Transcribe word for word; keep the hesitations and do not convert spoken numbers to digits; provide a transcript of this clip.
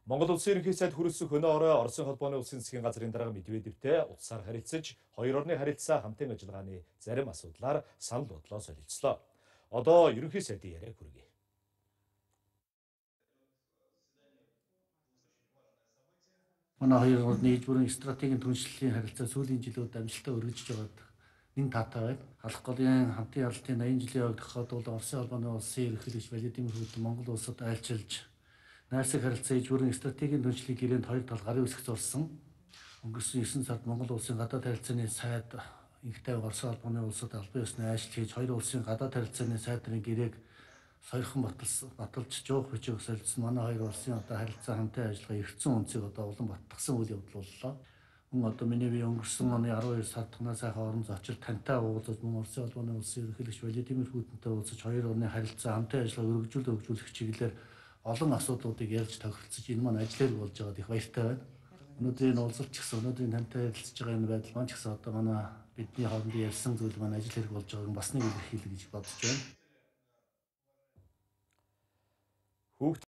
Монгол Улсын ерөнхий сайд хүрэлцэх өнөө орой Оросын холбооны улсын засгийн газрын дарга Медведевтэй утсаар харилцаж, хоёр орны харилцаа хамтын ажиллагааны зарим асуудлаар санал бодлоо солилцлоо. Одоо ерөнхий сайдын яриаг хүргэе. Манай хоёр орны иж бүрийн стратегийн түншлэлийн харилцаа сүүлийн жилүүд амжилттай өргөжж байгаад нэн таатай байна. Халах голын хамтын яралтын аян жилийн ойг тохиолдол Оросын холбооны улсын ерөнхийлөгч Владимир Путин Монгол улсад айлчилж найрсаг харилцаа иж бүрийн стратегийн түншлэлийн гэрээнд хоёр тал гарын үсгэж орсон. Өнгөрсөн есөн сард Монгол улсын гадаад харилцааны сайд инхтэй Оросын холбооны улсад албан ёсны айлчлал хийж хоёр улсын гадаад харилцааны сайдрын гэрээг сойрхон баталсан баталж жуух бичиг солилцсон. Манай хоёр улсын одоо харилцаа хамтын ажиллагаа эргэцэн үнцийг одоо улам баттгсан үйл явдал боллоо. Мөн одоо миний бие өнгөрсөн оны арван хоёр сард танаа сайхан орон зочид тантай уулзаж мөн Оросын холбооны улсын ерөнхийлөгч Владимир Путинтэй уулзаж хоёр орны харилцаа хамтын ажиллагаа өргөжүүл өргөжүүлэх чиглэлээр олон асуудлуудыг ярьж тохиролцож энэ маань ажил хэрэг болж байгаад их баяртай байна. Өнөөдрийн уулзалт ч гэсэн өнөөдрийн тантай ярилцж байгаа энэ байдал маань ч гэсэн одоо манай бидний хоорондын ярьсан зүйл маань ажил хэрэг болж байгааг бас нэг илэрхийлэх гэж бодож байна.